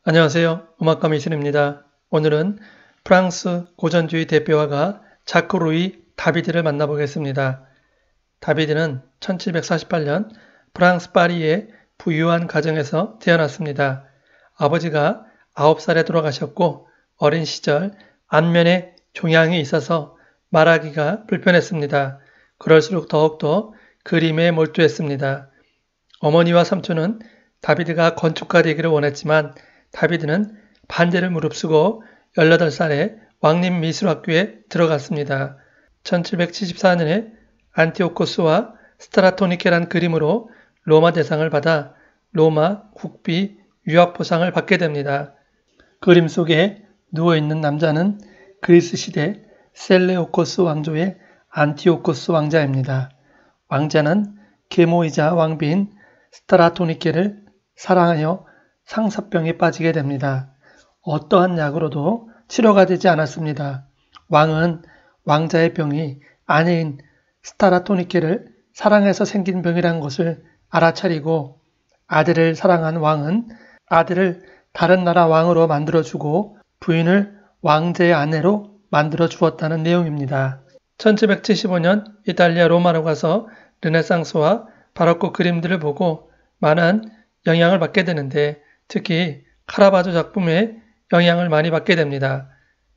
안녕하세요. 음악가 미신입니다. 오늘은 프랑스 고전주의 대표화가 자크 루이 다비드를 만나보겠습니다. 다비드는 1748년 프랑스 파리의 부유한 가정에서 태어났습니다. 아버지가 9살에 돌아가셨고 어린 시절 안면에 종양이 있어서 말하기가 불편했습니다. 그럴수록 더욱더 그림에 몰두했습니다. 어머니와 삼촌은 다비드가 건축가 되기를 원했지만 다비드는 반대를 무릅쓰고 18살에 왕립미술학교에 들어갔습니다. 1774년에 안티오코스와 스트라토니케란 그림으로 로마 대상을 받아 로마 국비 유학포상을 받게 됩니다. 그림 속에 누워있는 남자는 그리스 시대 셀레오코스 왕조의 안티오코스 왕자입니다. 왕자는 계모이자 왕비인 스트라토니케를 사랑하여 상사병에 빠지게 됩니다. 어떠한 약으로도 치료가 되지 않았습니다. 왕은 왕자의 병이 아내인 스트라토니케를 사랑해서 생긴 병이란 것을 알아차리고 아들을 사랑한 왕은 아들을 다른 나라 왕으로 만들어주고 부인을 왕제의 아내로 만들어 주었다는 내용입니다. 1775년 이탈리아 로마로 가서 르네상스와 바로크 그림들을 보고 많은 영향을 받게 되는데 특히 카라바조 작품에 영향을 많이 받게 됩니다.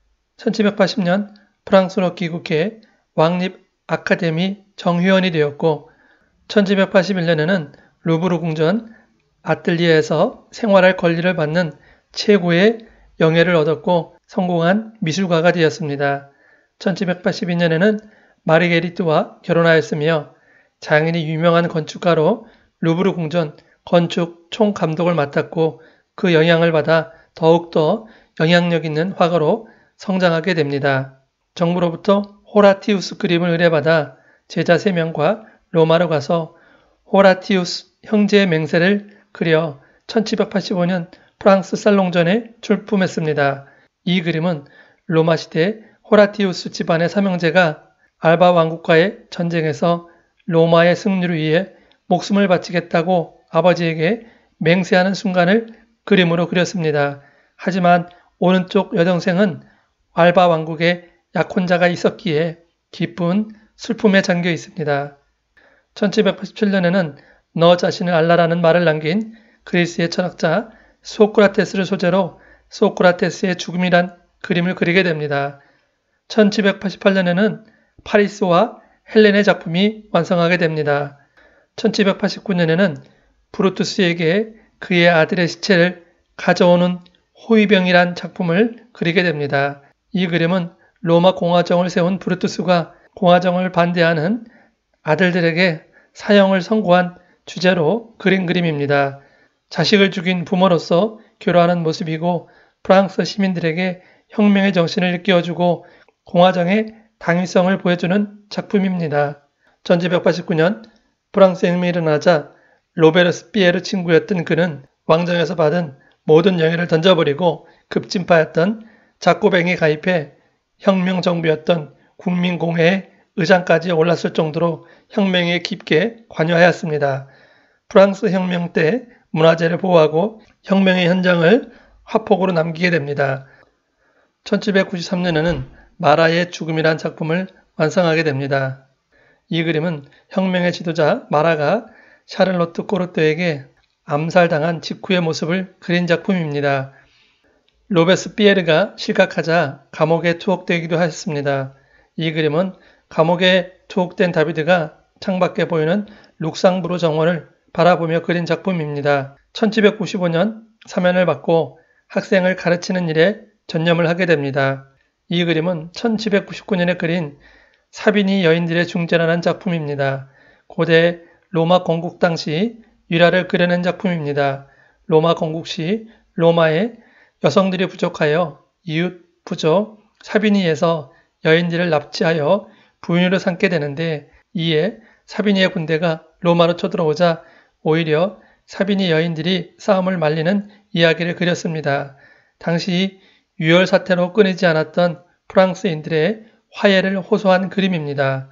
1780년 프랑스로 귀국해 왕립 아카데미 정회원이 되었고 1781년에는 루브르 궁전 아틀리에에서 생활할 권리를 받는 최고의 영예를 얻었고 성공한 미술가가 되었습니다. 1782년에는 마르게리트와 결혼하였으며 장인이 유명한 건축가로 루브르 궁전 건축 총감독을 맡았고 그 영향을 받아 더욱더 영향력 있는 화가로 성장하게 됩니다. 정부로부터 호라티우스 그림을 의뢰받아 제자 3명과 로마로 가서 호라티우스 형제의 맹세를 그려 1785년 프랑스 살롱전에 출품했습니다. 이 그림은 로마 시대 호라티우스 집안의 삼형제가 알바 왕국과의 전쟁에서 로마의 승리를 위해 목숨을 바치겠다고 아버지에게 맹세하는 순간을 그림으로 그렸습니다. 하지만 오른쪽 여동생은 알바 왕국에 약혼자가 있었기에 깊은 슬픔에 잠겨 있습니다. 1787년에는 너 자신을 알라라는 말을 남긴 그리스의 철학자 소크라테스를 소재로 소크라테스의 죽음이란 그림을 그리게 됩니다. 1788년에는 파리스와 헬렌의 작품이 완성하게 됩니다. 1789년에는 브루투스에게 그의 아들의 시체를 가져오는 호위병이란 작품을 그리게 됩니다. 이 그림은 로마 공화정을 세운 브루투스가 공화정을 반대하는 아들들에게 사형을 선고한 주제로 그린 그림입니다. 자식을 죽인 부모로서 교류하는 모습이고 프랑스 시민들에게 혁명의 정신을 일깨워주고 공화정의 당위성을 보여주는 작품입니다. 1789년 프랑스 혁명이 일어나자 로베르스피에르 친구였던 그는 왕정에서 받은 모든 영예를 던져버리고 급진파였던 자코뱅에 가입해 혁명 정부였던 국민공회의 의장까지 올랐을 정도로 혁명에 깊게 관여하였습니다. 프랑스 혁명 때 문화재를 보호하고 혁명의 현장을 화폭으로 남기게 됩니다. 1793년에는 마라의 죽음이란 작품을 완성하게 됩니다. 이 그림은 혁명의 지도자 마라가 샤를로트 코르트에게 암살당한 직후의 모습을 그린 작품입니다. 로베스피에르가 실각하자 감옥에 투옥되기도 하였습니다. 이 그림은 감옥에 투옥된 다비드가 창밖에 보이는 룩상부르 정원을 바라보며 그린 작품입니다. 1795년 사면을 받고 학생을 가르치는 일에 전념을 하게 됩니다. 이 그림은 1799년에 그린 사비니 여인들의 중재라는 작품입니다. 고대 로마 건국 당시 유라를 그려낸 작품입니다. 로마 건국 시 로마에 여성들이 부족하여 이웃 부족 사비니에서 여인들을 납치하여 부인으로 삼게 되는데 이에 사비니의 군대가 로마로 쳐들어오자 오히려 사비니 여인들이 싸움을 말리는 이야기를 그렸습니다. 당시 유혈 사태로 끊이지 않았던 프랑스인들의 화해를 호소한 그림입니다.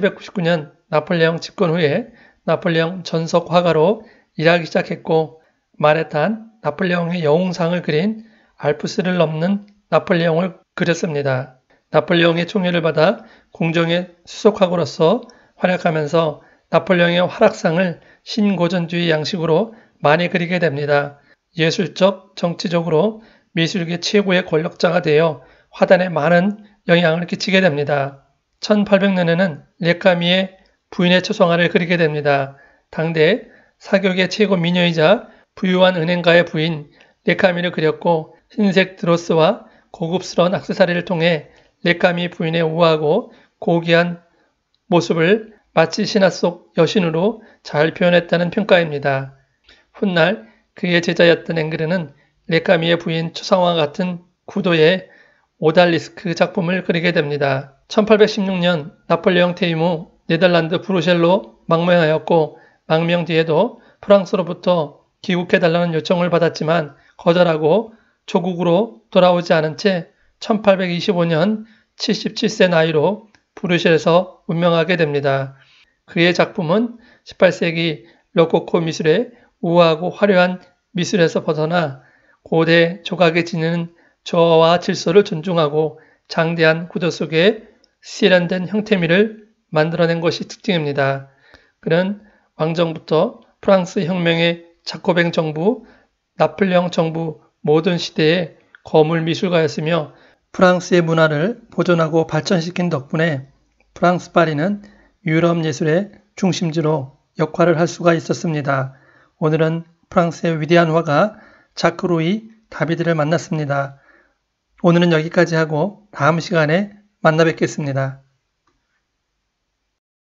1799년 나폴레옹 집권 후에 나폴레옹 전속 화가로 일하기 시작했고 말에 탄 나폴레옹의 영웅상을 그린 알프스를 넘는 나폴레옹을 그렸습니다. 나폴레옹의 총애를 받아 궁정의 수속학으로서 활약하면서 나폴레옹의 활약상을 신고전주의 양식으로 많이 그리게 됩니다. 예술적, 정치적으로 미술계 최고의 권력자가 되어 화단에 많은 영향을 끼치게 됩니다. 1800년에는 레카미의 부인의 초상화를 그리게 됩니다. 당대 사교계 최고 미녀이자 부유한 은행가의 부인 레카미를 그렸고 흰색 드로스와 고급스러운 액세서리를 통해 레카미 부인의 우아하고 고귀한 모습을 마치 신화 속 여신으로 잘 표현했다는 평가입니다. 훗날 그의 제자였던 앵그르는 레카미의 부인 초상화 같은 구도의 오달리스크 작품을 그리게 됩니다. 1816년 나폴레옹 퇴임 후 네덜란드 브루셀로 망명하였고 망명 뒤에도 프랑스로부터 귀국해달라는 요청을 받았지만 거절하고 조국으로 돌아오지 않은 채 1825년 77세 나이로 브루셀에서 운명하게 됩니다. 그의 작품은 18세기 로코코 미술의 우아하고 화려한 미술에서 벗어나 고대 조각에 지니는 조화와 질서를 존중하고 장대한 구도 속에 세련된 형태미를 만들어낸 것이 특징입니다. 그는 왕정부터 프랑스 혁명의 자코뱅 정부, 나폴레옹 정부 모든 시대의 거물 미술가였으며 프랑스의 문화를 보존하고 발전시킨 덕분에 프랑스 파리는 유럽 예술의 중심지로 역할을 할 수가 있었습니다. 오늘은 프랑스의 위대한 화가 자크 루이 다비드를 만났습니다. 오늘은 여기까지 하고 다음 시간에 만나 뵙겠습니다.